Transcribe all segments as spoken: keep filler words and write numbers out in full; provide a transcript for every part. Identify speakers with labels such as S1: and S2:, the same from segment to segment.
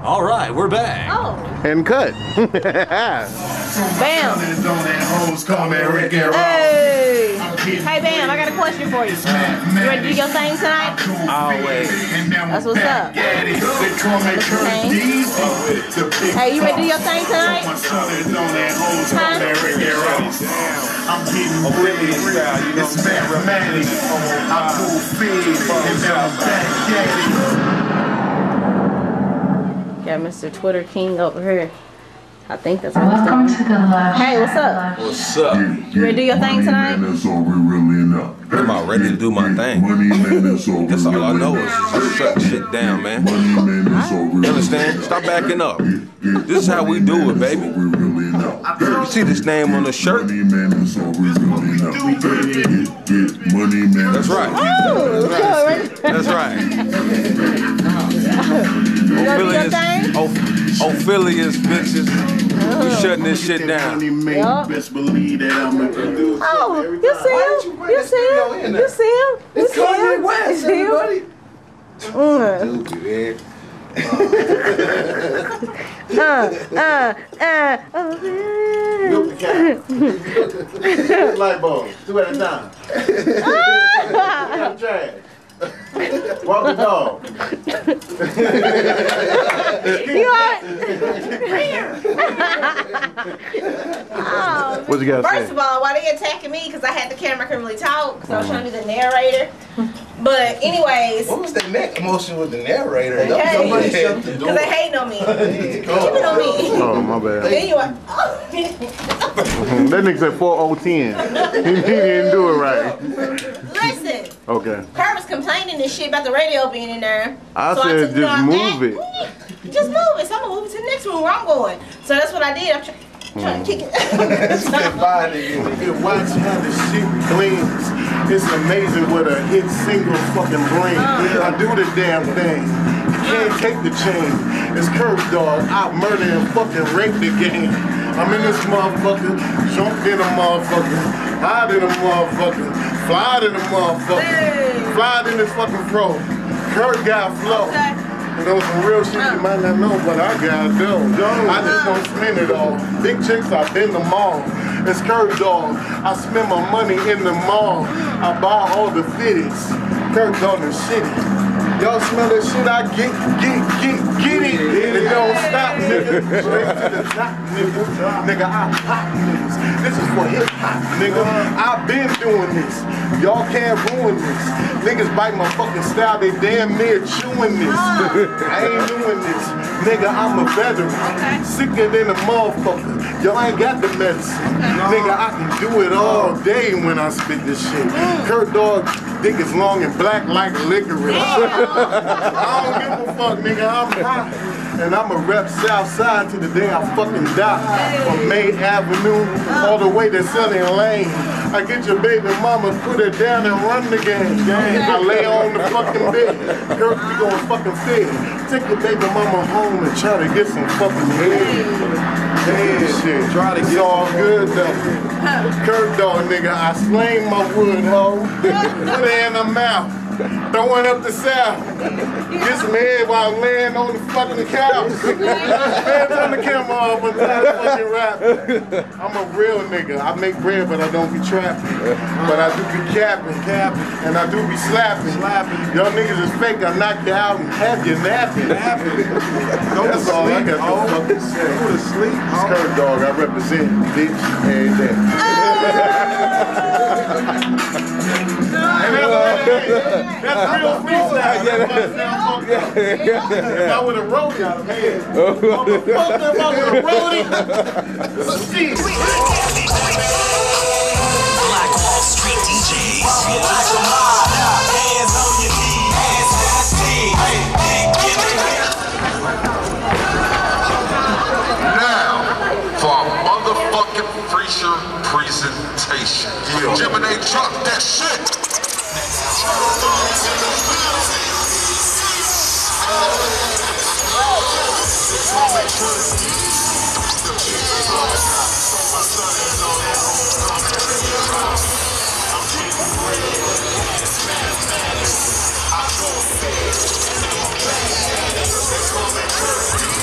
S1: All right, we're back.
S2: Oh.
S3: And cut.
S2: Bam. Hey. Hey, Bam, I got a question for you. You ready to do your thing tonight?
S4: Always.
S2: That's what's up. Okay. Hey, you ready to do your thing tonight? Huh?
S4: I'm getting Oblivion style, you know what I'm saying? Mathematic. I'm full feed and I'm back at it.
S2: Got Mister Twitter King over here. I think that's what
S5: Welcome
S2: he's
S5: to
S2: doing.
S5: the love.
S2: Hey, what's up?
S6: What's up?
S2: You ready to do your thing tonight?
S6: That's all we really know.
S7: I'm about ready to do my thing.
S6: Money man, that's all we
S7: That's all I
S6: really
S7: know
S6: know.
S7: is just shut shit down, man.
S6: Money man, that's all we
S7: You
S6: really
S7: understand?
S6: know.
S7: Stop backing up. This is how we do it, baby.
S6: That's all we really know.
S7: You see this name on the shirt?
S6: Money man, that's all we really know. Get, get money man.
S7: That's right.
S2: Oh,
S7: That's right.
S2: You gonna do your thing?
S7: Ophilius, Ophilius bitches. We shutting this shit down.
S2: Yup.
S4: Best believe that I'm a producer.
S2: Oh, you see him? You see him? You see him? You see him? You see him? Mm.
S7: Stupid,
S2: Uh, uh, uh, oh,
S4: Light bulb, two at a time. Trash. Walk the dog.
S2: You are. Oh,
S3: What you got to say?
S2: first of all, why they attacking me? Because I had the camera, I couldn't really talk, because I was trying to be the narrator. But anyways,
S8: What was that neck emotion with the narrator?
S2: okay,
S8: Nobody said to do
S2: because they
S8: it.
S2: hating on me. Keep it on me.
S3: Oh, my bad.
S2: Anyway,
S3: That nigga said four oh ten. He, he didn't do it right.
S2: listen.
S3: Okay.
S2: Kurt was complaining and shit about the radio being in there.
S3: I
S2: So
S3: said
S2: took- you know,
S3: just
S2: I-
S3: move it.
S2: Just move it. So I'm gonna move it to the next room where I'm going. So that's what I did. I'm try trying to kick it.
S4: You watch how the shit cleans. It's amazing what a hit single fucking brings. I do the damn thing. You can't take the chain. It's Curve Dog. I murder and fucking rape the game. I'm in this motherfucker, jumped in a motherfucker, hide in a motherfucker, fly in a motherfucker,
S2: Hey.
S4: fly in this fucking fro. Kurt got flow.
S2: Okay.
S4: You know, some real shit you might not know, but I got dough. I just don't spend it all. Big chicks, I've been the mall. It's Kurt Dog. I spend my money in the mall. I buy all the fitties. Kurt Dog is shitty. Y'all smell that shit? I get, get, get, get it. It don't stop, nigga. Straight to the top, nigga. Nigga, I pop niggas. This is for hip hop, nigga. I've been doing this. Y'all can't ruin this. Niggas bite my fucking style. They damn near chewing this. I ain't doing this. Nigga, I'm a veteran. Sicker than a motherfucker. Y'all ain't got the medicine. Nigga, I can do it all day when I spit this shit. Kurt Dog dick is long and black like licorice. I don't give a fuck, nigga. I'm hot. And I'm a rep Southside to the day I fucking die. From May Avenue all the way to Sunny Lane. I get your baby mama, put her down and run the game. I lay on the fucking bed. Kurt, we gon' fucking fit. Take your baby mama home and try to get some fucking head. Yeah, shit. Try to get all good though. Kurt Dog, nigga, I slang my wood, ho. Put her in her mouth. Throwing up the south. Get some head while laying on the fucking couch. Man, turn the camera off and try to fucking rap. I'm a real nigga. I make bread, but I don't be trapping. But I do be capping, capping, and I do be slapping, slapping. Y'all niggas is fake. I knock you out and have you napping. That's all I got to fucking say. Go to sleep. It's Kurt Dog. I represent bitch every day. That's real freestyle. If I would have wrote it, I'd have had it. If I would have wrote it, shit.
S9: Black Wall Street D Js. Like a mob. Hands on your knees. Hands on the team. Get it here.
S10: Now, for a motherfucking preacher presentation. Gemini, drop that shit. I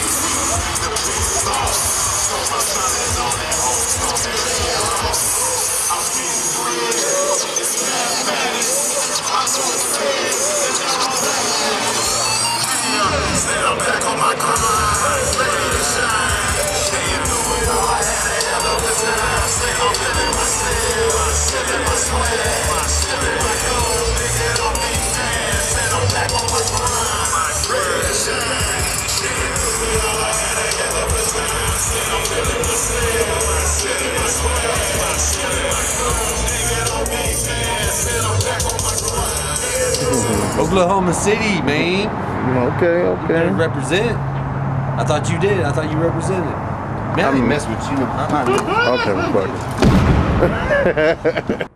S7: Oklahoma City, man.
S3: Okay,
S7: You better
S3: okay.
S7: represent. I thought you did. I thought you represented. Man, I didn't mess with you. I'm not.
S3: Okay, fuck it.